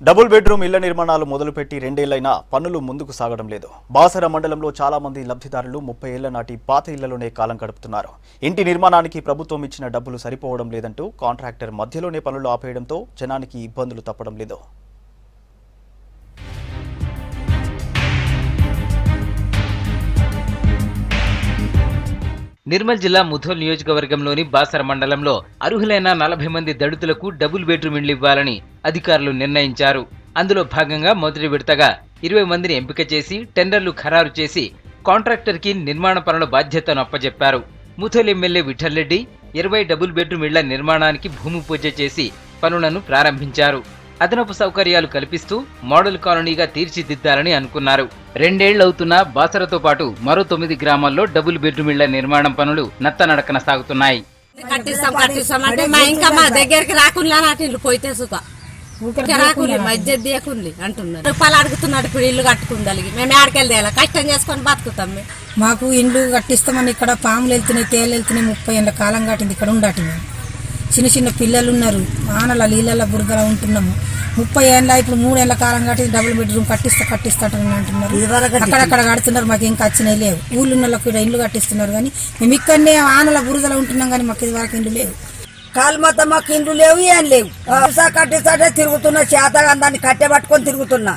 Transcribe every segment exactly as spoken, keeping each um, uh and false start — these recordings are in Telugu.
డబుల్ బెడ్రూమ్ ఇళ్ల నిర్మాణాలు మొదలుపెట్టి రెండేళ్లైనా పనులు ముందుకు సాగడం లేదు. బాసర మండలంలో చాలా మంది లబ్ధిదారులు ముప్పై ఏళ్ల నాటి పాత ఇళ్లలోనే కాలం గడుపుతున్నారు. ఇంటి నిర్మాణానికి ప్రభుత్వం ఇచ్చిన డబ్బులు సరిపోవడం లేదంటూ కాంట్రాక్టర్ మధ్యలోనే పనులు ఆపేయడంతో జనానికి ఇబ్బందులు తప్పడం లేదు. నిర్మల్ జిల్లా ముధోల్ నియోజకవర్గంలోని బాసర మండలంలో అర్హులైన నలభై మంది దళితులకు డబుల్ బెడ్రూమ్ ఇళ్లు ఇవ్వాలని అధికారులు నిర్ణయించారు. అందులో భాగంగా మొదటి విడతగా ఇరవై మందిని ఎంపిక చేసి టెండర్లు ఖరారు చేసి కాంట్రాక్టర్ కి నిర్మాణ పనుల బాధ్యతను అప్పజెప్పారు. ముధోల్ ఎమ్మెల్యే విఠల్ రెడ్డి ఇరవై డబుల్ బెడ్రూమ్ ఇళ్ల నిర్మాణానికి భూమి పూజ చేసి పనులను ప్రారంభించారు. అదనపు సౌకర్యాలు కల్పిస్తూ మోడల్ కాలనీగా తీర్చిదిద్దాలని అనుకున్నారు. రెండేళ్లవుతున్నా బాసరతో పాటు మరో తొమ్మిది గ్రామాల్లో డబుల్ బెడ్రూమ్ ఇళ్ల నిర్మాణం పనులు నత్తనడకన సాగుతున్నాయి. కట్టిస్తాం కట్టిస్తాం అంటే మా ఇంకా మా దగ్గరికి రాకుండా నాటి పోయితే సుఖ రాకులి మధ్యది తీయకుంది అంటున్నారు. రూపాయలు అడుగుతున్నాడు ఇప్పుడు ఇల్లు కట్టుకుందాలి. మేము ఆడికెళ్ళి కష్టం చేసుకొని బతుకుతాం. మేము మాకు ఇల్లు కట్టిస్తామని ఇక్కడ పాములు వెళ్తున్నాయి, తేలు వెళ్తున్నాయి. ముప్పై ఏళ్ళ కాలం కట్టింది ఇక్కడ ఉండటి. మేము చిన్న చిన్న పిల్లలు ఉన్నారు, ఆనల నీళ్ళ బురదలా ఉంటున్నాము. ముప్పై ఏళ్ళ ఇప్పుడు మూడేళ్ల కాలం కట్టి డబుల్ బెడ్రూమ్ కట్టిస్తా కట్టిస్తాటని అంటున్నారు. అక్కడక్కడ కడుతున్నారు, మాకు ఇంకా వచ్చినాయి లేవు. ఊళ్ళో ఉన్న వాళ్ళకి ఇల్లు కట్టిస్తున్నారు కానీ మేము ఇక్కడనే ఆనల బురదలా ఉంటున్నాం కానీ మాకు ఇది వరకు ఇల్లు లేవు. కాలుమత మాకు ఇండ్లు లేవు, ఏం లేవు. కట్టిస్తాటే తిరుగుతున్నా, చేతగా దాన్ని కట్టె పట్టుకొని తిరుగుతున్నా.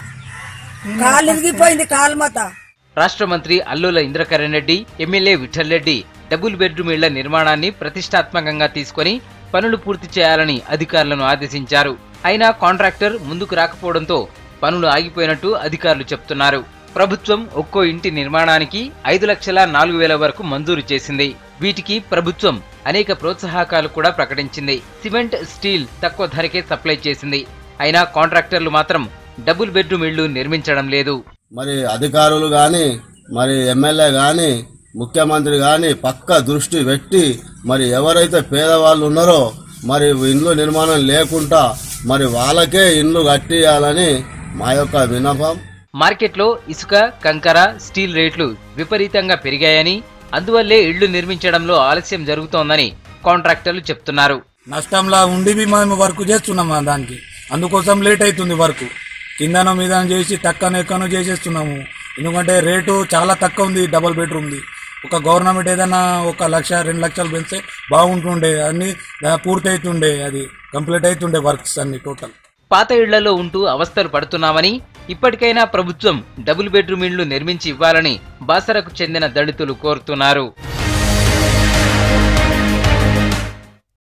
కాలు ఇరిగిపోయింది కాలుమత. రాష్ట్ర మంత్రి Allola Indrakaran Reddy, MLA Vithal Reddy double bedroom ఇళ్ల నిర్మాణాన్ని ప్రతిష్టాత్మకంగా తీసుకుని పనులు పూర్తి చేయాలని అధికారులను ఆదేశించారు. అయినా కాంట్రాక్టర్ ముందుకు రాకపోవడంతో పనులు ఆగిపోయినట్టు అధికారులు చెప్తున్నారు. ప్రభుత్వం ఒక్కో ఇంటి నిర్మాణానికి ఐదు లక్షల నాలుగు వేల వరకు మంజూరు చేసింది. వీటికి ప్రభుత్వం అనేక ప్రోత్సాహకాలు కూడా ప్రకటించింది. సిమెంట్, స్టీల్ తక్కువ ధరకే సప్లై చేసింది. అయినా కాంట్రాక్టర్లు మాత్రం డబుల్ బెడ్రూమ్ ఇళ్లు నిర్మించడం లేదు. మరి అధికారులు గాని, మరి ఎమ్మెల్యే గాని, ముఖ్యమంత్రి గాని పక్క దృష్టి పెట్టి మరి ఎవరైతే పేదవాళ్ళు ఉన్నారో మరి ఇండ్లు నిర్మాణం లేకుండా మరి వాళ్ళకే ఇండ్లు కట్టియాలని మా యొక్క విన్నపం. మార్కెట్లో ఇసుక, కంకర, స్టీల్ రేట్లు విపరీతంగా పెరిగాయని, అందువల్లే ఇళ్లు నిర్మించడంలో ఆలస్యం జరుగుతోందని కాంట్రాక్టర్లు చెప్తున్నారు. నష్టంలా ఉండి మేము వర్క్ చేస్తున్నాం, దానికి అందుకోసం లేట్ అవుతుంది. వర్క్ కిందనో మీద చేసి తక్కనో ఎక్కనో చేసేస్తున్నాము. ఎందుకంటే రేటు చాలా తక్కువ ఉంది డబుల్ బెడ్రూమ్ది. ఒక గవర్నమెంట్ ఏదైనా ఒక లక్ష రెండు లక్షలు పెంచితే బాగుంటుండే, అన్ని పూర్తి అవుతుండే, అది కంప్లీట్ అవుతుండే వర్క్స్ అన్ని టోటల్. పాత ఇళ్లలో ఉంటూ అవస్థలు పడుతున్నామని, ఇప్పటికైనా ప్రభుత్వం డబుల్ బెడ్రూమ్ ఇళ్లు నిర్మించి ఇవ్వాలని బాసరకు చెందిన దళితులు కోరుతున్నారు.